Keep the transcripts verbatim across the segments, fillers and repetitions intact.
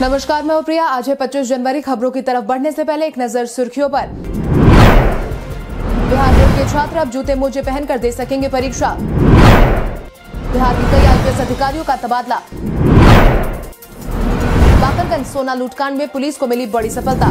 नमस्कार, मैं प्रिया। आज है पच्चीस जनवरी। खबरों की तरफ बढ़ने से पहले एक नजर सुर्खियों पर। बिहार बोर्ड के छात्र अब जूते मोजे पहनकर दे सकेंगे परीक्षा। बिहार के कई आईपीएस अधिकारियों का तबादला। बाकरगंज सोना लूटकांड में पुलिस को मिली बड़ी सफलता।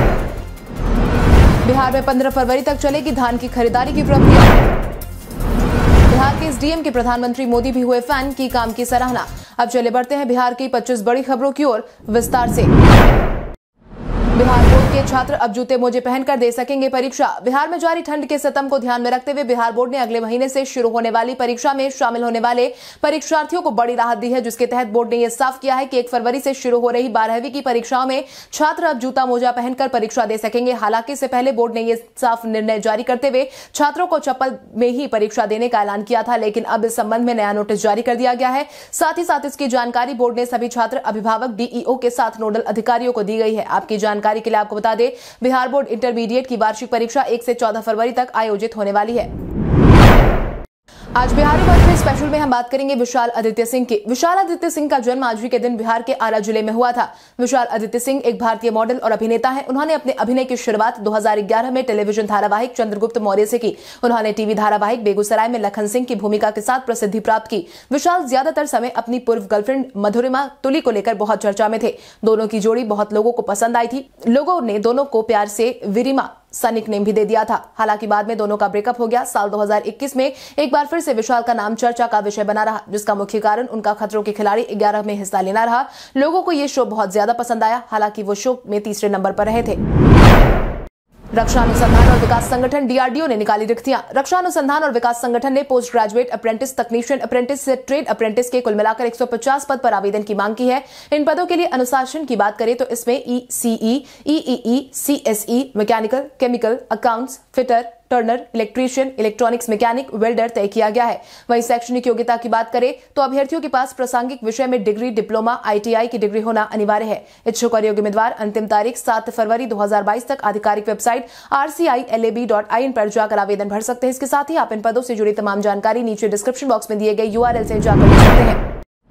बिहार में पंद्रह फरवरी तक चलेगी धान की खरीदारी की प्रक्रिया। बिहार के एसडीएम के प्रधानमंत्री मोदी भी हुए फैन, की काम की सराहना। अब चले बढ़ते हैं बिहार की पच्चीस बड़ी खबरों की ओर विस्तार से। बिहार बोर्ड के छात्र अब जूते मोजे पहनकर दे सकेंगे परीक्षा। बिहार में जारी ठंड के सितम को ध्यान में रखते हुए बिहार बोर्ड ने अगले महीने से शुरू होने वाली परीक्षा में शामिल होने वाले परीक्षार्थियों को बड़ी राहत दी है, जिसके तहत बोर्ड ने यह साफ किया है कि एक फरवरी से शुरू हो रही बारहवीं की परीक्षाओं में छात्र अब जूता मोजा पहनकर परीक्षा दे सकेंगे। हालांकि इससे पहले बोर्ड ने यह साफ निर्णय जारी करते हुए छात्रों को चप्पल में ही परीक्षा देने का ऐलान किया था, लेकिन अब इस संबंध में नया नोटिस जारी कर दिया गया है। साथ ही साथ इसकी जानकारी बोर्ड ने सभी छात्र, अभिभावक, डीईओ के साथ नोडल अधिकारियों को दी गई है। आपकी जानकारी के लिए आपको बता दें, बिहार बोर्ड इंटरमीडिएट की वार्षिक परीक्षा एक से चौदह फरवरी तक आयोजित होने वाली है। आज बिहारी बर्थडे स्पेशल में हम बात करेंगे विशाल आदित्य सिंह की। विशाल आदित्य सिंह का जन्म आज ही के दिन बिहार के आरा जिले में हुआ था। विशाल आदित्य सिंह एक भारतीय मॉडल और अभिनेता हैं। उन्होंने अपने अभिनय की शुरुआत दो हज़ार ग्यारह में टेलीविजन धारावाहिक चंद्रगुप्त मौर्य से की। उन्होंने टीवी धारावाहिक बेगूसराय में लखन सिंह की भूमिका के साथ प्रसिद्धि प्राप्त की। विशाल ज्यादातर समय अपनी पूर्व गर्लफ्रेंड मधुरिमा तुली को लेकर बहुत चर्चा में थे। दोनों की जोड़ी बहुत लोगों को पसंद आई थी। लोगों ने दोनों को प्यार से विरिमा सा निकनेम भी दे दिया था। हालांकि बाद में दोनों का ब्रेकअप हो गया। साल दो हज़ार इक्कीस में एक बार फिर से विशाल का नाम चर्चा का विषय बना रहा, जिसका मुख्य कारण उनका खतरों के खिलाड़ी ग्यारह में हिस्सा लेना रहा। लोगों को ये शो बहुत ज्यादा पसंद आया। हालांकि वो शो में तीसरे नंबर पर रहे थे। रक्षा अनुसंधान और विकास संगठन डीआरडीओ ने निकाली रिक्तियां। रक्षा अनुसंधान और विकास संगठन ने post graduate apprentice, technician apprentice से ट्रेड अप्रेंटिस के कुल मिलाकर एक सौ पचास पद पर आवेदन की मांग की है। इन पदों के लिए अनुशासन की बात करें तो इसमें ECE, EEE, CSE, mechanical, chemical, accounts, fitter, turner, electrician, electronics mechanic, welder तय किया गया है। वहीं शैक्षणिक योग्यता की बात करें तो अभ्यर्थियों के पास प्रासंगिक विषय में डिग्री, डिप्लोमा, आईटीआई की डिग्री होना अनिवार्य है। इच्छुक और योग्य उम्मीदवार अंतिम तारीख सात फरवरी दो हज़ार बाईस तक आधिकारिक website R C I L A B dot I N पर जाकर आवेदन भर सकते हैं। इसके साथ ही आप इन पदों से जुड़ी तमाम जानकारी नीचे डिस्क्रिप्शन बॉक्स में दिए गए यूआरएल से जाकर ले सकते हैं।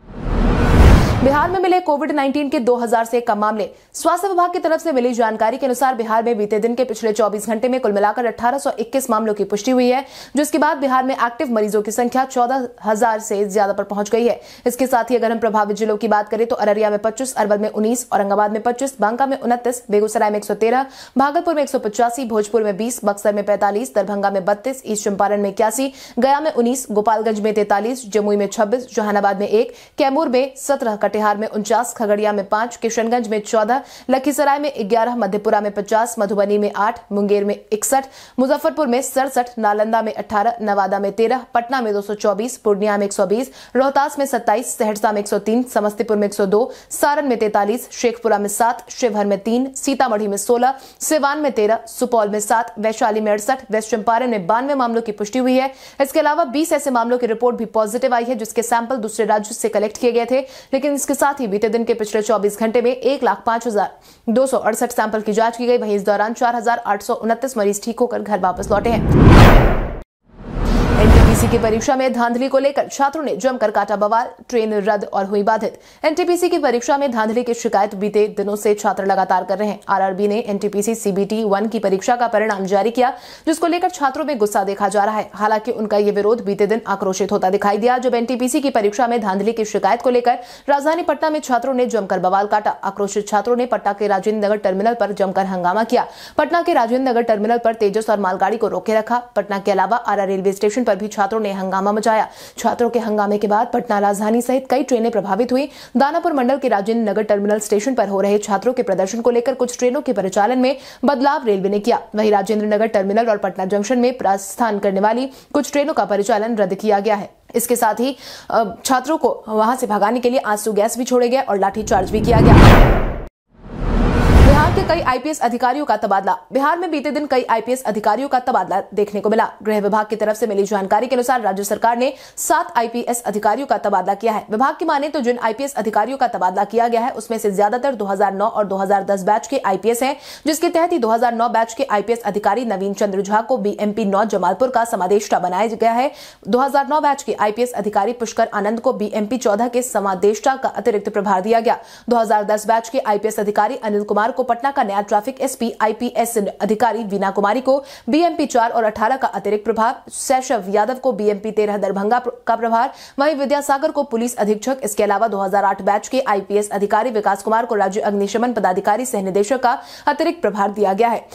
बिहार में मिले कोविड उन्नीस के दो हज़ार से कम मामले। स्वास्थ्य विभाग की तरफ से मिली जानकारी के अनुसार बिहार में बीते दिन के पिछले चौबीस घंटे में कुल मिलाकर अठारह सौ इक्कीस मामलों की पुष्टि हुई है, जिसके बाद बिहार में एक्टिव मरीजों की संख्या चौदह हज़ार से ज्यादा पर पहुंच गई है। इसके साथ ही अगर हम प्रभावित जिलों की बात करें तो अररिया में पच्चीस, अरवल में उन्नीस, औरंगाबाद में पच्चीस, बांका में उनतीस, बेगूसराय में एक सौ तेरह, भागलपुर में एक सौ पचासी, भोजपुर में बीस, बक्सर में पैंतालीस, दरभंगा में बत्तीस, ईस्ट चंपारण में इक्यासी, गया में उन्नीस, गोपालगंज में तैंतालीस, जमुई में छब्बीस, जहानाबाद में एक, कैमूर में सत्रह, कटिहार में उनचास, खगड़िया में पांच, किशनगंज में चौदह, लखीसराय में ग्यारह, मधेपुरा में पचास, मधुबनी में आठ, मुंगेर में इकसठ, मुजफ्फरपुर में सड़सठ, नालंदा में अठारह, नवादा में तेरह, पटना में दो सौ चौबीस, पूर्णिया में एक सौ बीस, रोहतास में सत्ताईस, सहरसा में एक सौ तीन, समस्तीपुर में एक सौ दो, सारण में तैंतालीस, शेखपुरा में सात, शिवहर में तीन, सीतामढ़ी में सोलह, सिवान में तेरह, सुपौल में सात, वैशाली में अड़सठ, वेस्ट चंपारण में बानवे मामलों की पुष्टि हुई है। इसके अलावा बीस ऐसे मामलों की रिपोर्ट भी पॉजिटिव आई है, जिसके सैंपल दूसरे राज्यों से कलेक्ट किए गए थे। लेकिन इसके साथ ही बीते दिन के पिछले चौबीस घंटे में एक लाख पांच हजार दो सौ अड़सठ सैंपल की जांच की गई। वहीं इस दौरान चार हजार आठ सौ उनतीस मरीज ठीक होकर घर वापस लौटे हैं। एनटीपीसी की परीक्षा में धांधली को लेकर छात्रों ने जमकर काटा बवाल, ट्रेन रद्द और हुई बाधित। एनटीपीसी की परीक्षा में धांधली की शिकायत बीते दिनों से छात्र लगातार कर रहे हैं। आरआरबी ने एनटीपीसी सीबीटी वन की परीक्षा का परिणाम जारी किया, जिसको लेकर छात्रों में गुस्सा देखा जा रहा है। हालांकि उनका ये विरोध बीते दिन आक्रोशित होता दिखाई दिया, जब एनटीपीसी की परीक्षा में धांधली की शिकायत को लेकर राजधानी पटना में छात्रों ने जमकर बवाल काटा। आक्रोशित छात्रों ने पटना के राजेंद्र नगर टर्मिनल पर जमकर हंगामा किया। पटना के राजेंद्र नगर टर्मिनल पर तेजस और मालगाड़ी को रोके रखा। पटना के अलावा आरा रेलवे स्टेशन पर भी छात्रों ने हंगामा मचाया। छात्रों के हंगामे के बाद पटना राजधानी सहित कई ट्रेनें प्रभावित हुई। दानापुर मंडल के राजेंद्र नगर टर्मिनल स्टेशन पर हो रहे छात्रों के प्रदर्शन को लेकर कुछ ट्रेनों के परिचालन में बदलाव रेलवे ने किया। वहीं राजेंद्र नगर टर्मिनल और पटना जंक्शन में प्रस्थान करने वाली कुछ ट्रेनों का परिचालन रद्द किया गया है। इसके साथ ही छात्रों को वहां से भगाने के लिए आंसू गैस भी छोड़े गए और लाठीचार्ज भी किया गया। बिहार के से कई आईपीएस अधिकारियों का तबादला। बिहार में बीते दिन कई आईपीएस अधिकारियों का तबादला देखने को मिला। गृह विभाग की तरफ से मिली जानकारी के अनुसार राज्य सरकार ने सात आईपीएस अधिकारियों का तबादला किया है। विभाग की माने तो जिन आईपीएस अधिकारियों का तबादला किया गया है उसमें से ज्यादातर दो हज़ार नौ और दो हज़ार दस बैच के आईपीएस हैं, जिसके तहत ही दो हज़ार नौ बैच के आईपीएस अधिकारी नवीन चंद्र झा को बीएमपी नौ जमालपुर का समादेष्टा बनाया गया है। दो हज़ार नौ बैच के आईपीएस अधिकारी पुष्कर आनंद को बीएमपी चौदह के समादेष्टा का अतिरिक्त प्रभार दिया गया। दो हज़ार दस बैच के आईपीएस अधिकारी अनिल कुमार को पटना का नया ट्रैफिक एसपी आईपीएस अधिकारी वीना कुमारी को बीएमपी चार और अठारह का अतिरिक्त प्रभार, शैशव यादव को बीएमपी तेरह दरभंगा का प्रभार, वहीं विद्यासागर को पुलिस अधीक्षक। इसके अलावा दो हज़ार आठ बैच के आईपीएस अधिकारी विकास कुमार को राज्य अग्निशमन पदाधिकारी सह निदेशक का अतिरिक्त प्रभार दिया गया है।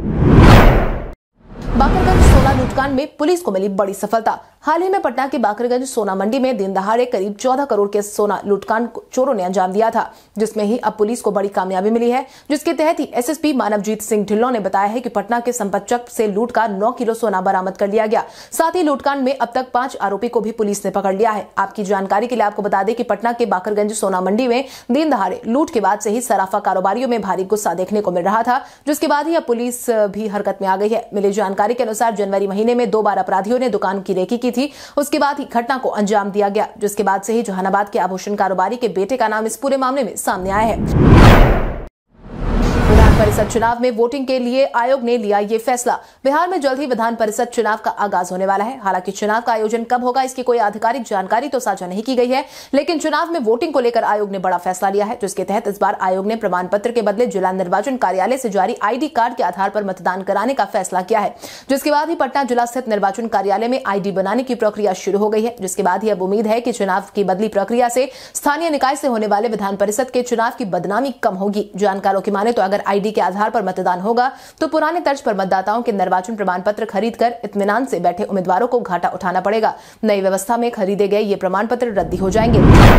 बाकरगंज सोना लूटकांड में पुलिस को मिली बड़ी सफलता। हाल ही में पटना के बाकरगंज सोना मंडी में दिन दहाड़े करीब चौदह करोड़ के सोना लूटकांड चोरों ने अंजाम दिया था, जिसमें ही अब पुलिस को बड़ी कामयाबी मिली है, जिसके तहत ही एसएसपी मानवजीत सिंह ढिल्लों ने बताया है कि पटना के संपतचक से लूट का नौ किलो सोना बरामद कर लिया गया। साथ ही लूटकांड में अब तक पांच आरोपी को भी पुलिस ने पकड़ लिया है। आपकी जानकारी के लिए आपको बता दें कि पटना के बाकरगंज सोना मंडी में दिन दहाड़े लूट के बाद से ही सराफा कारोबारियों में भारी गुस्सा देखने को मिल रहा था, जिसके बाद ही अब पुलिस भी हरकत में आ गई है। मिली जानकारी के अनुसार जनवरी महीने में दो बार अपराधियों ने दुकान की रेकी की थी। उसके बाद ही घटना को अंजाम दिया गया, जिसके बाद से ही जहानाबाद के आभूषण कारोबारी के बेटे का नाम इस पूरे मामले में सामने आया है। विधान परिषद चुनाव में वोटिंग के लिए आयोग ने लिया ये फैसला। बिहार में जल्द ही विधान परिषद चुनाव का आगाज होने वाला है। हालांकि चुनाव का आयोजन कब होगा इसकी कोई आधिकारिक जानकारी तो साझा नहीं की गई है, लेकिन चुनाव में वोटिंग को लेकर आयोग ने बड़ा फैसला लिया है, जिसके तहत इस बार आयोग ने प्रमाण पत्र के बदले जिला निर्वाचन कार्यालय से जारी आईडी कार्ड के आधार पर मतदान कराने का फैसला किया है। जिसके बाद ही पटना जिला स्थित निर्वाचन कार्यालय में आईडी बनाने की प्रक्रिया शुरू हो गई है। जिसके बाद ही अब उम्मीद है कि चुनाव की बदली प्रक्रिया से स्थानीय निकाय से होने वाले विधान परिषद के चुनाव की बदनामी कम होगी। जानकारों की माने तो अगर आईडी के आधार पर मतदान होगा तो पुराने तर्ज पर मतदाताओं के निर्वाचन प्रमाण पत्र खरीदकर इत्मीनान से बैठे उम्मीदवारों को घाटा उठाना पड़ेगा। नई व्यवस्था में खरीदे गए ये प्रमाण पत्र रद्दी हो जाएंगे।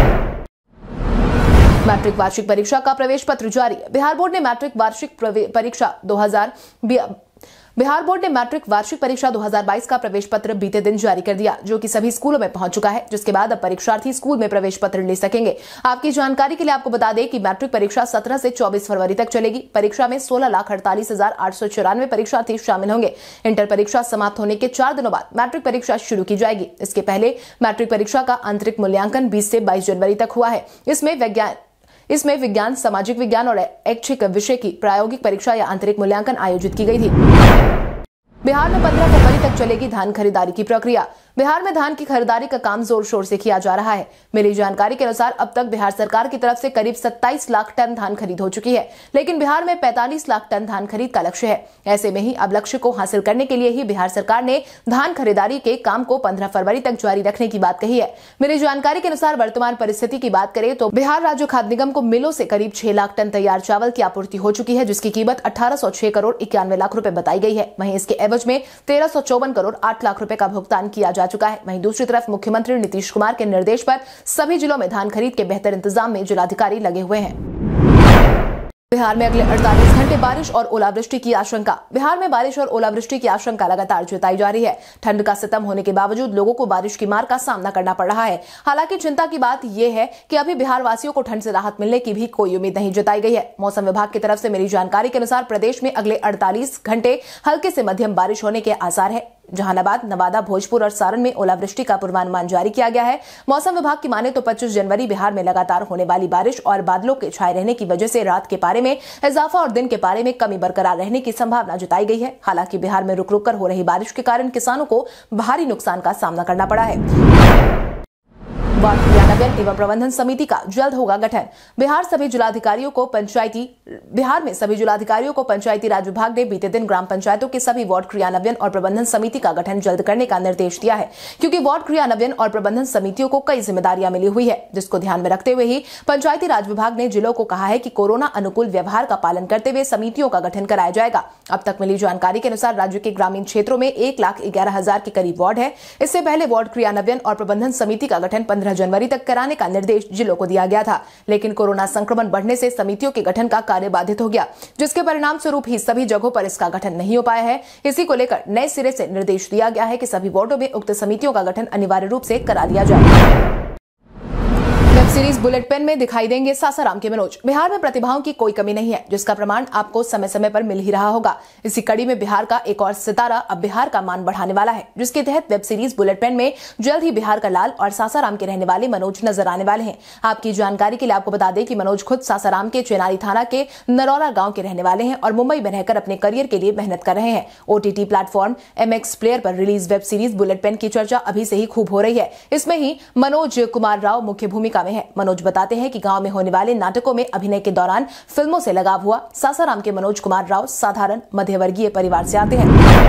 मैट्रिक वार्षिक परीक्षा का प्रवेश पत्र जारी। बिहार बोर्ड ने मैट्रिक वार्षिक परीक्षा दो हज़ार बिहार बोर्ड ने मैट्रिक वार्षिक परीक्षा दो हज़ार बाईस का प्रवेश पत्र बीते दिन जारी कर दिया, जो कि सभी स्कूलों में पहुंच चुका है। जिसके बाद अब परीक्षार्थी स्कूल में प्रवेश पत्र ले सकेंगे। आपकी जानकारी के लिए आपको बता दें कि मैट्रिक परीक्षा सत्रह से चौबीस फरवरी तक चलेगी। परीक्षा में सोलह लाख अड़तालीस हजार आठ सौ चौरानवे परीक्षार्थी शामिल होंगे। इंटर परीक्षा समाप्त होने के चार दिनों बाद मैट्रिक परीक्षा शुरू की जाएगी। इसके पहले मैट्रिक परीक्षा का आंतरिक मूल्यांकन बीस से बाईस जनवरी तक हुआ है। इसमें विज्ञान इसमें विज्ञान, सामाजिक विज्ञान और ऐच्छिक विषय की प्रायोगिक परीक्षा या आंतरिक मूल्यांकन आयोजित की गई थी। बिहार में पंद्रह फरवरी तक चलेगी धान खरीदारी की प्रक्रिया। बिहार में धान की खरीदारी का काम जोर शोर से किया जा रहा है। मिली जानकारी के अनुसार अब तक बिहार सरकार की तरफ से करीब सत्ताईस लाख टन धान खरीद हो चुकी है, लेकिन बिहार में पैंतालीस लाख टन धान खरीद का लक्ष्य है। ऐसे में ही अब लक्ष्य को हासिल करने के लिए ही बिहार सरकार ने धान खरीदारी के काम को पंद्रह फरवरी तक जारी रखने की बात कही है। मिली जानकारी के अनुसार वर्तमान परिस्थिति की बात करें तो बिहार राज्य खाद्य निगम को मिलों से करीब छह लाख टन तैयार चावल की आपूर्ति हो चुकी है, जिसकी कीमत अठारह सौ छह करोड़ इक्यानवे लाख रुपए बताई गई है। वहीं इसके एवज में तेरह सौ चौवन करोड़ आठ लाख रुपए का भुगतान किया जा चुका है। वहीं दूसरी तरफ मुख्यमंत्री नीतीश कुमार के निर्देश पर सभी जिलों में धान खरीद के बेहतर इंतजाम में जिलाधिकारी लगे हुए हैं। बिहार में अगले अड़तालीस घंटे बारिश और ओलावृष्टि की आशंका। बिहार में बारिश और ओलावृष्टि की आशंका लगातार जताई जा रही है। ठंड का सितम होने के बावजूद लोगों को बारिश की मार का सामना करना पड़ रहा है। हालांकि चिंता की बात यह है कि अभी बिहार वासियों को ठंड से राहत मिलने की भी कोई उम्मीद नहीं जताई गई है। मौसम विभाग की तरफ से मिली जानकारी के अनुसार प्रदेश में अगले अड़तालीस घंटे हल्के से मध्यम बारिश होने के आसार है। जहानाबाद, नवादा, भोजपुर और सारण में ओलावृष्टि का पूर्वानुमान जारी किया गया है। मौसम विभाग की माने तो पच्चीस जनवरी बिहार में लगातार होने वाली बारिश और बादलों के छाए रहने की वजह से रात के पारे में इजाफा और दिन के पारे में कमी बरकरार रहने की संभावना जताई गई है। हालांकि बिहार में रुक रुक कर हो रही बारिश के कारण किसानों को भारी नुकसान का सामना करना पड़ा है। वार्ड क्रियान्वयन एवं प्रबंधन समिति का जल्द होगा गठन। बिहार सभी जिलाधिकारियों को पंचायती बिहार में सभी जिलाधिकारियों को पंचायती राज विभाग ने बीते दिन ग्राम पंचायतों के सभी वार्ड क्रियान्वयन और प्रबंधन समिति का गठन जल्द करने का निर्देश दिया है, क्योंकि वार्ड क्रियान्वयन और प्रबंधन समितियों को कई जिम्मेदारियां मिली हुई है, जिसको ध्यान में रखते हुए ही पंचायती राज विभाग ने जिलों को कहा है कि कोरोना अनुकूल व्यवहार का पालन करते हुए समितियों का गठन कराया जाएगा। अब तक मिली जानकारी के अनुसार राज्य के ग्रामीण क्षेत्रों में एक लाख ग्यारह हजार के करीब वार्ड है। इससे पहले वार्ड क्रियान्वयन और प्रबंधन समिति का गठन पंद्रह जनवरी तक कराने का निर्देश जिलों को दिया गया था, लेकिन कोरोना संक्रमण बढ़ने से समितियों के गठन का कार्य बाधित हो गया, जिसके परिणाम स्वरूप ही सभी जगहों पर इसका गठन नहीं हो पाया है। इसी को लेकर नए सिरे से निर्देश दिया गया है कि सभी वार्डों में उक्त समितियों का गठन अनिवार्य रूप से करा दिया जाए। सीरीज बुलेट पेन में दिखाई देंगे सासाराम के मनोज। बिहार में प्रतिभाओं की कोई कमी नहीं है, जिसका प्रमाण आपको समय समय पर मिल ही रहा होगा। इसी कड़ी में बिहार का एक और सितारा अब बिहार का मान बढ़ाने वाला है, जिसके तहत वेब सीरीज बुलेट पेन में जल्द ही बिहार का लाल और सासाराम के रहने वाले मनोज नजर आने वाले हैं। आपकी जानकारी के लिए आपको बता दें कि मनोज खुद सासाराम के चेनारी थाना के नरौरा गाँव के रहने वाले हैं और मुंबई में रहकर अपने करियर के लिए मेहनत कर रहे हैं। OTT platform M X player पर release web series bullet pen की चर्चा अभी से ही खूब हो रही है। इसमें ही मनोज कुमार राव मुख्य भूमिका में है। मनोज बताते हैं कि गांव में होने वाले नाटकों में अभिनय के दौरान फिल्मों से लगाव हुआ। सासाराम के मनोज कुमार राव साधारण मध्यवर्गीय परिवार से आते हैं।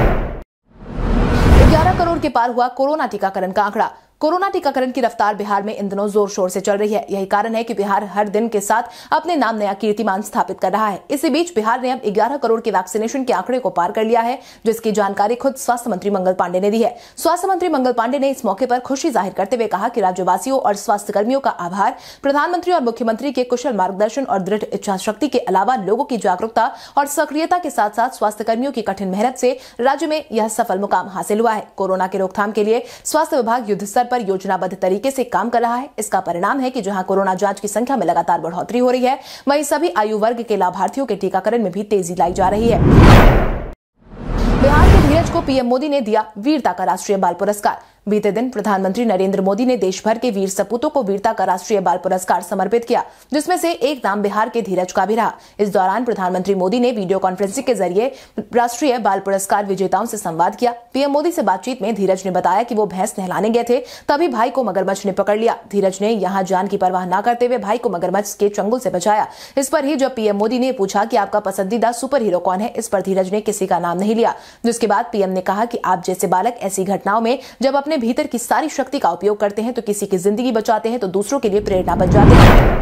ग्यारह करोड़ के पार हुआ कोरोना टीकाकरण का आंकड़ा। कोरोना टीकाकरण की रफ्तार बिहार में इन दिनों जोर शोर से चल रही है। यही कारण है कि बिहार हर दिन के साथ अपने नाम नया कीर्तिमान स्थापित कर रहा है। इसी बीच बिहार ने अब ग्यारह करोड़ के वैक्सीनेशन के आंकड़े को पार कर लिया है, जिसकी जानकारी खुद स्वास्थ्य मंत्री मंगल पांडे ने दी है। स्वास्थ्य मंत्री मंगल पांडे ने इस मौके पर खुशी जाहिर करते हुए कहा कि राज्यवासियों और स्वास्थ्य कर्मियों का आभार, प्रधानमंत्री और मुख्यमंत्री के कुशल मार्गदर्शन और दृढ़ इच्छा शक्ति के अलावा लोगों की जागरूकता और सक्रियता के साथ साथ स्वास्थ्य कर्मियों की कठिन मेहनत से राज्य में यह सफल मुकाम हासिल हुआ है। कोरोना की रोकथाम के लिए स्वास्थ्य विभाग युद्ध स्तर पर योजनाबद्ध तरीके से काम कर रहा है। इसका परिणाम है कि जहां कोरोना जांच की संख्या में लगातार बढ़ोतरी हो रही है, वहीं सभी आयु वर्ग के लाभार्थियों के टीकाकरण में भी तेजी लाई जा रही है। बिहार के धीरज को पीएम मोदी ने दिया वीरता का राष्ट्रीय बाल पुरस्कार। बीते दिन प्रधानमंत्री नरेंद्र मोदी ने देश भर के वीर सपूतों को वीरता का राष्ट्रीय बाल पुरस्कार समर्पित किया, जिसमें से एक नाम बिहार के धीरज का भी रहा। इस दौरान प्रधानमंत्री मोदी ने वीडियो कॉन्फ्रेंसिंग के जरिए राष्ट्रीय बाल पुरस्कार विजेताओं से संवाद किया। पीएम मोदी से बातचीत में धीरज ने बताया कि वो भैंस नहलाने गए थे, तभी भाई को मगरमच्छ ने पकड़ लिया। धीरज ने यहाँ जान की परवाह न करते हुए भाई को मगरमच्छ के चंगुल से बचाया। इस पर ही जब पीएम मोदी ने पूछा कि आपका पसंदीदा सुपर हीरो कौन है, इस पर धीरज ने किसी का नाम नहीं लिया। जिसके बाद पीएम ने कहा कि आप जैसे बालक ऐसी घटनाओं में जब अपने भीतर की सारी शक्ति का उपयोग करते हैं तो किसी की जिंदगी बचाते हैं, तो दूसरों के लिए प्रेरणा बन जाते हैं।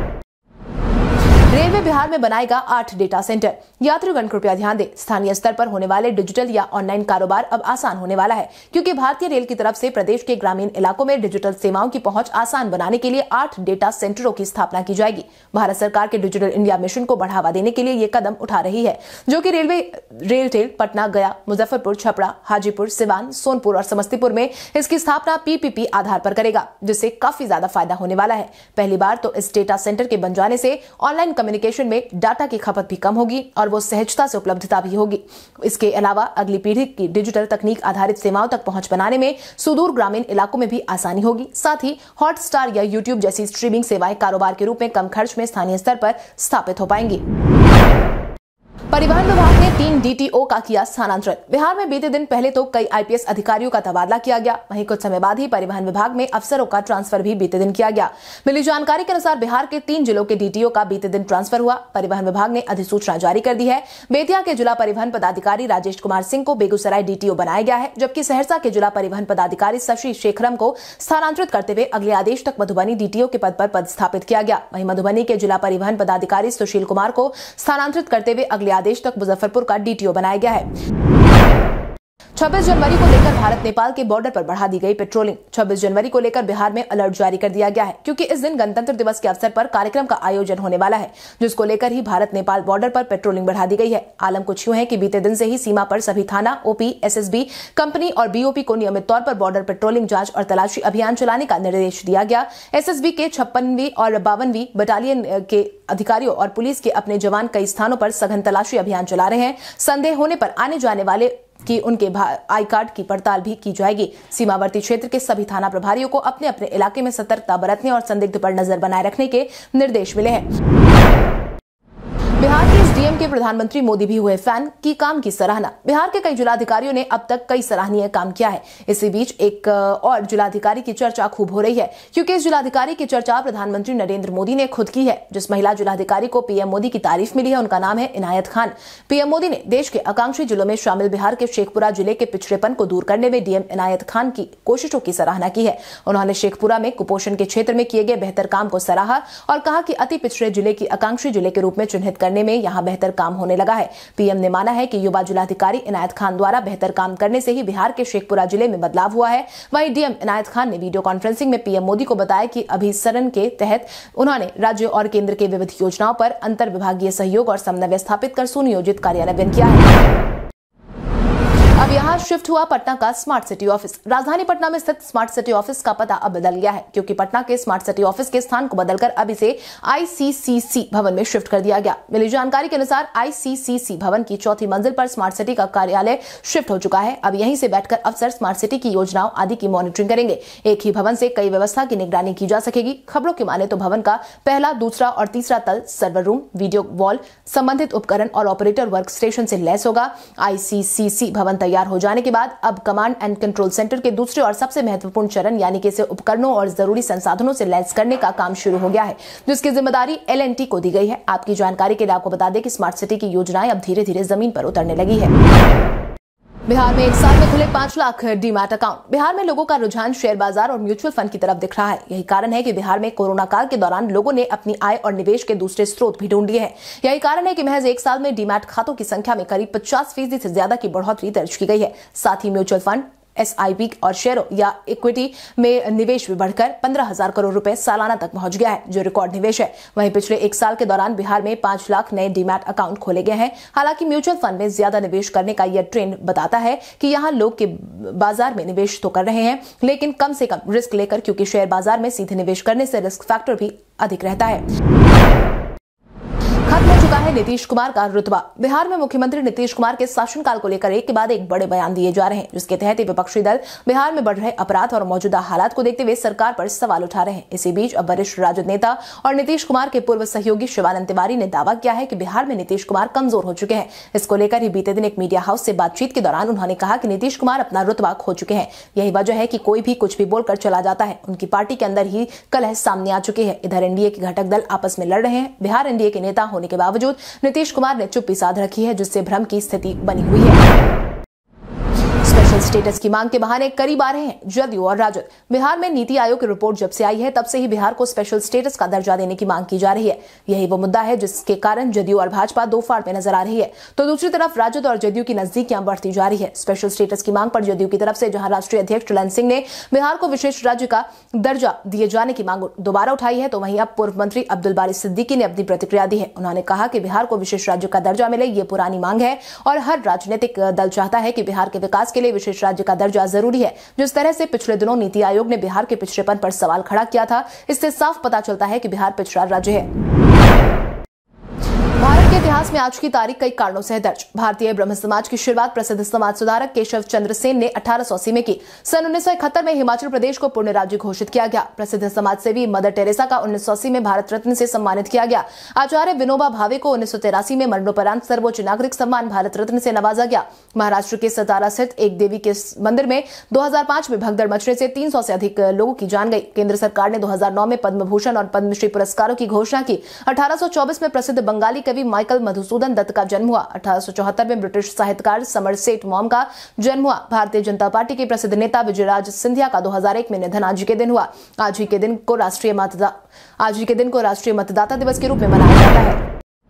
रेलवे बिहार में बनाएगा आठ डेटा सेंटर। यात्रीगण कृपया ध्यान दें, स्थानीय स्तर पर होने वाले डिजिटल या ऑनलाइन कारोबार अब आसान होने वाला है, क्योंकि भारतीय रेल की तरफ से प्रदेश के ग्रामीण इलाकों में डिजिटल सेवाओं की पहुंच आसान बनाने के लिए आठ डेटा सेंटरों की स्थापना की जाएगी। भारत सरकार के डिजिटल इंडिया मिशन को बढ़ावा देने के लिए ये कदम उठा रही है, जो कि रेलवे रेल टेल पटना, गया, मुजफ्फरपुर, छपरा, हाजीपुर, सिवान, सोनपुर और समस्तीपुर में इसकी स्थापना पीपीपी आधार पर करेगा, जिससे काफी ज्यादा फायदा होने वाला है। पहली बार तो इस डेटा सेंटर के बन जाने से ऑनलाइन कम्युनिकेशन में डाटा की खपत भी कम होगी और वो सहजता से उपलब्धता भी होगी। इसके अलावा अगली पीढ़ी की डिजिटल तकनीक आधारित सेवाओं तक पहुंच बनाने में सुदूर ग्रामीण इलाकों में भी आसानी होगी। साथ ही हॉटस्टार या यूट्यूब जैसी स्ट्रीमिंग सेवाएं कारोबार के रूप में कम खर्च में स्थानीय स्तर पर स्थापित हो पाएंगी। परिवहन विभाग ने तीन डीटीओ का किया स्थानांतरण। बिहार में बीते दिन पहले तो कई आईपीएस अधिकारियों का तबादला किया गया, वहीं कुछ समय बाद ही परिवहन विभाग में अफसरों का ट्रांसफर भी बीते दिन किया गया। मिली जानकारी के अनुसार बिहार के तीन जिलों के डीटीओ का बीते दिन ट्रांसफर हुआ। परिवहन विभाग ने अधिसूचना जारी कर दी है। बेतिया के जिला परिवहन पदाधिकारी राजेश कुमार सिंह को बेगूसराय डीटीओ बनाया गया है, जबकि सहरसा के जिला परिवहन पदाधिकारी शशि शेखरम को स्थानांतरित करते हुए अगले आदेश तक मधुबनी डीटीओ के पद पर पदस्थापित किया गया। वहीं मधुबनी के जिला परिवहन पदाधिकारी सुशील कुमार को स्थानांतरित करते हुए अगले आदेश तक मुजफ्फरपुर का डीटीओ बनाया गया है। छब्बीस जनवरी को लेकर भारत नेपाल के बॉर्डर पर बढ़ा दी गई पेट्रोलिंग। छब्बीस जनवरी को लेकर बिहार में अलर्ट जारी कर दिया गया है, क्योंकि इस दिन गणतंत्र दिवस के अवसर पर कार्यक्रम का आयोजन होने वाला है, जिसको लेकर ही भारत नेपाल बॉर्डर पर पेट्रोलिंग बढ़ा दी गई है। आलम कुछ यूं है कि बीते दिन से ही सीमा पर सभी थाना, ओपी, एसएसबी, कंपनी और बीओपी को नियमित तौर पर बॉर्डर पेट्रोलिंग, जांच और तलाशी अभियान चलाने का निर्देश दिया गया। एसएसबी के छप्पनवीं और बावनवीं बटालियन के अधिकारियों और पुलिस के अपने जवान कई स्थानों पर सघन तलाशी अभियान चला रहे हैं। संदेह होने पर आने जाने वाले कि उनके आई कार्ड की पड़ताल भी की जाएगी। सीमावर्ती क्षेत्र के सभी थाना प्रभारियों को अपने अपने इलाके में सतर्कता बरतने और संदिग्ध पर नजर बनाए रखने के निर्देश मिले हैं। बिहार के एसडीएम के प्रधानमंत्री मोदी भी हुए फैन, की काम की सराहना। बिहार के कई जिलाधिकारियों ने अब तक कई सराहनीय काम किया है। इसी बीच एक और जिलाधिकारी की चर्चा खूब हो रही है, क्योंकि इस जिलाधिकारी की चर्चा प्रधानमंत्री नरेंद्र मोदी ने खुद की है। जिस महिला जिलाधिकारी को पीएम मोदी की तारीफ मिली है, उनका नाम है इनायत खान। पीएम मोदी ने देश के आकांक्षी जिलों में शामिल बिहार के शेखपुरा जिले के पिछड़ेपन को दूर करने में डीएम इनायत खान की कोशिशों की सराहना की है। उन्होंने शेखपुरा में कुपोषण के क्षेत्र में किए गए बेहतर काम को सराहा और कहा कि अति पिछड़े जिले की आकांक्षी जिले के रूप में चिन्हित करने में यहाँ बेहतर काम होने लगा है। पीएम ने माना है कि युवा जिलाधिकारी इनायत खान द्वारा बेहतर काम करने से ही बिहार के शेखपुरा जिले में बदलाव हुआ है। वहीं डीएम इनायत खान ने वीडियो कॉन्फ्रेंसिंग में पीएम मोदी को बताया कि अभिसरण के तहत उन्होंने राज्य और केंद्र के विविध योजनाओं पर अंतर विभागीय सहयोग और समन्वय स्थापित कर सुनियोजित कार्यान्वयन किया है। अब यहाँ शिफ्ट हुआ पटना का स्मार्ट सिटी ऑफिस। राजधानी पटना में स्थित स्मार्ट सिटी ऑफिस का पता अब बदल गया है, क्योंकि पटना के स्मार्ट सिटी ऑफिस के स्थान को बदलकर अब इसे आईसीसीसी भवन में शिफ्ट कर दिया गया। मिली जानकारी के अनुसार आईसीसीसी भवन की चौथी मंजिल पर स्मार्ट सिटी का कार्यालय शिफ्ट हो चुका है। अब यहीं से बैठकर अफसर स्मार्ट सिटी की योजनाओं आदि की मॉनिटरिंग करेंगे। एक ही भवन से कई व्यवस्था की निगरानी की जा सकेगी। खबरों की माने तो भवन का पहला, दूसरा और तीसरा तल सर्वर रूम, वीडियो वॉल, संबंधित उपकरण और ऑपरेटर वर्क स्टेशन से लैस होगा। आईसीसीसी भवन तैयार हो जाने के बाद अब कमांड एंड कंट्रोल सेंटर के दूसरे और सबसे महत्वपूर्ण चरण यानी कि इसे उपकरणों और जरूरी संसाधनों से लैस करने का काम शुरू हो गया है, जिसकी जिम्मेदारी एल एंड टी को दी गई है। आपकी जानकारी के लिए आपको बता दें कि स्मार्ट सिटी की योजनाएं अब धीरे धीरे जमीन पर उतरने लगी है। बिहार में एक साल में खुले पांच लाख डीमैट अकाउंट। बिहार में लोगों का रुझान शेयर बाजार और म्यूचुअल फंड की तरफ दिख रहा है। यही कारण है कि बिहार में कोरोना काल के दौरान लोगों ने अपनी आय और निवेश के दूसरे स्रोत भी ढूंढ लिए हैं। यही कारण है कि महज एक साल में डीमैट खातों की संख्या में करीब पचास फीसदी से ज्यादा की बढ़ोतरी दर्ज की गई है। साथ ही म्यूचुअल फंड, एसआईपी और शेयरों या इक्विटी में निवेश भी बढ़कर पंद्रह हजार करोड़ रुपए सालाना तक पहुंच गया है, जो रिकॉर्ड निवेश है। वहीं पिछले एक साल के दौरान बिहार में पांच लाख नए डीमैट अकाउंट खोले गए हैं। हालांकि म्यूचुअल फंड में ज्यादा निवेश करने का यह ट्रेंड बताता है कि यहां लोग के बाजार में निवेश तो कर रहे हैं, लेकिन कम से कम रिस्क लेकर, क्योंकि शेयर बाजार में सीधे निवेश करने से रिस्क फैक्टर भी अधिक रहता है। खत्म हो चुका है नीतीश कुमार का रुतबा। बिहार में मुख्यमंत्री नीतीश कुमार के शासनकाल को लेकर एक के बाद एक बड़े बयान दिए जा रहे हैं, जिसके तहत विपक्षी दल बिहार में बढ़ रहे अपराध और मौजूदा हालात को देखते हुए सरकार पर सवाल उठा रहे हैं। इसी बीच अब वरिष्ठ राजद नेता और नीतीश कुमार के पूर्व सहयोगी शिवानंद तिवारी ने दावा किया है कि बिहार में नीतीश कुमार कमजोर हो चुके हैं। इसको लेकर ही बीते दिन एक मीडिया हाउस से बातचीत के दौरान उन्होंने कहा कि नीतीश कुमार अपना रुतबा खो चुके हैं। यही वजह है कि कोई भी कुछ भी बोलकर चला जाता है। उनकी पार्टी के अंदर ही कलह सामने आ चुकी है। इधर एनडीए के घटक दल आपस में लड़ रहे हैं। बिहार एनडीए के नेता होने के बावजूद नीतीश कुमार ने चुप्पी साध रखी है, जिससे भ्रम की स्थिति बनी हुई है। स्पेशल स्टेटस की मांग के बहाने करीब आ रहे हैं जदयू और राजद। बिहार में नीति आयोग की रिपोर्ट जब से आई है, तब से ही बिहार को स्पेशल स्टेटस का दर्जा देने की मांग की जा रही है। यही वो मुद्दा है जिसके कारण जदयू और भाजपा दो फाड़ में नजर आ रही है। तो दूसरी तरफ राजद और जदयू की नजदीकियां बढ़ती जा रही है। स्पेशल स्टेटस की मांग पर जदयू की तरफ से जहां राष्ट्रीय अध्यक्ष ललन सिंह ने बिहार को विशेष राज्य का दर्जा दिए जाने की मांग दोबारा उठाई है, तो वहीं अब पूर्व मंत्री अब्दुल बारी सिद्दीकी ने अपनी प्रतिक्रिया दी है। उन्होंने कहा कि बिहार को विशेष राज्य का दर्जा मिले, ये पुरानी मांग है और हर राजनीतिक दल चाहता है कि बिहार के विकास के लिए विशेष राज्य का दर्जा जरूरी है। जिस तरह से पिछले दिनों नीति आयोग ने बिहार के पिछड़ेपन पर सवाल खड़ा किया था, इससे साफ पता चलता है कि बिहार पिछड़ा राज्य है। भारत के इतिहास में आज की तारीख कई कारणों से है दर्ज। भारतीय ब्रह्म समाज की शुरुआत प्रसिद्ध समाज सुधारक केशव चंद्र सेन ने अठारह सौ अस्सी में की। सन उन्नीस सौ इकहत्तर में हिमाचल प्रदेश को पूर्ण राज्य घोषित किया गया। प्रसिद्ध समाज सेवी मदर टेरेसा का उन्नीस सौ अस्सी में भारत रत्न से सम्मानित किया गया। आचार्य विनोबा भावे को उन्नीस सौ तिरासी में मरणोपरांत सर्वोच्च नागरिक सम्मान भारत रत्न से नवाजा गया। महाराष्ट्र के सतारा स्थित एक देवी के मंदिर में दो हजार पांच में भगदड़ मचने से तीन सौ से अधिक लोगों की जान गई। केंद्र सरकार ने दो हजार नौ में पद्म भूषण और पद्मश्री पुरस्कारों की घोषणा की। अठारह सौ चौबीस में प्रसिद्ध बंगाली कवि माइकल मधुसूदन दत्त का जन्म हुआ। अठारह सौ चौहत्तर में ब्रिटिश साहित्यकार समरसेट मॉम का जन्म हुआ। भारतीय जनता पार्टी के प्रसिद्ध नेता विजयराज सिंधिया का दो हजार एक में निधन आज ही के दिन हुआ। आज ही के दिन को राष्ट्रीय मतदाता आज ही के दिन को राष्ट्रीय मतदाता दिवस के रूप में मनाया जाता है।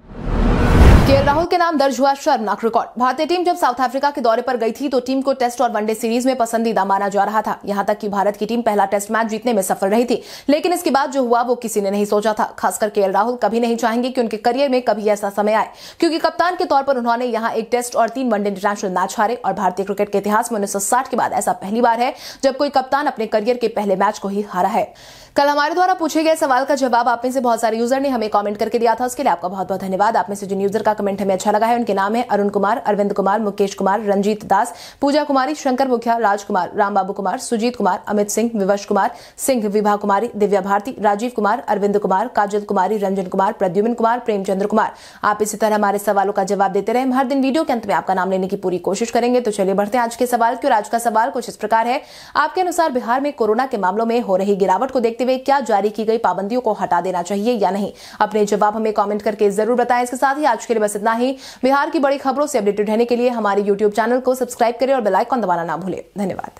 केएल राहुल के नाम दर्ज हुआ शर्मनाक रिकॉर्ड। भारतीय टीम जब साउथ अफ्रीका के दौरे पर गई थी तो टीम को टेस्ट और वनडे सीरीज में पसंदीदा माना जा रहा था। यहां तक कि भारत की टीम पहला टेस्ट मैच जीतने में सफल रही थी, लेकिन इसके बाद जो हुआ वो किसी ने नहीं सोचा था। खासकर केएल राहुल कभी नहीं चाहेंगे कि उनके करियर में कभी ऐसा समय आए, क्योंकि कप्तान के तौर पर उन्होंने यहां एक टेस्ट और तीन वनडे इंटरनेशनल मैच हारे। और भारतीय क्रिकेट के इतिहास में उन्नीस सौ साठ के बाद ऐसा पहली बार है जब कोई कप्तान अपने करियर के पहले मैच को ही हारा है। कल हमारे द्वारा पूछे गए सवाल का जवाब आप में से बहुत सारे यूजर ने हमें कमेंट करके दिया था, उसके लिए आपका बहुत बहुत धन्यवाद। आप में से जिन यूजर का कमेंट हमें अच्छा लगा है उनके नाम है अरुण कुमार, अरविंद कुमार, मुकेश कुमार, रंजीत दास, पूजा कुमारी, शंकर मुखिया, राजकुमार, रामबाबू कुमार, सुजीत कुमार, अमित सिंह, विवश कुमार सिंह, विभा कुमारी, दिव्या भारती, राजीव कुमार, अरविंद कुमार, काजल कुमारी, रंजन कुमार, प्रद्युम्न कुमार, प्रेमचंद्र कुमार। आप इसी तरह हमारे सवालों का जवाब देते रहे। हम हर दिन वीडियो के अंत में आपका नाम लेने की पूरी कोशिश करेंगे। तो चलिए बढ़ते हैं आज के सवाल की। और आज का सवाल कुछ इस प्रकार है, आपके अनुसार बिहार में कोरोना के मामलों में हो रही गिरावट को देखते हुए क्या जारी की गई पाबंदियों को हटा देना चाहिए या नहीं? अपने जवाब हमें कमेंट करके जरूर बताएं। इसके साथ ही आज के लिए बस इतना ही। बिहार की बड़ी खबरों से अपडेटेड रहने के लिए हमारे यूट्यूब चैनल को सब्सक्राइब करें और बेल आइकन दबाना ना भूलें। धन्यवाद।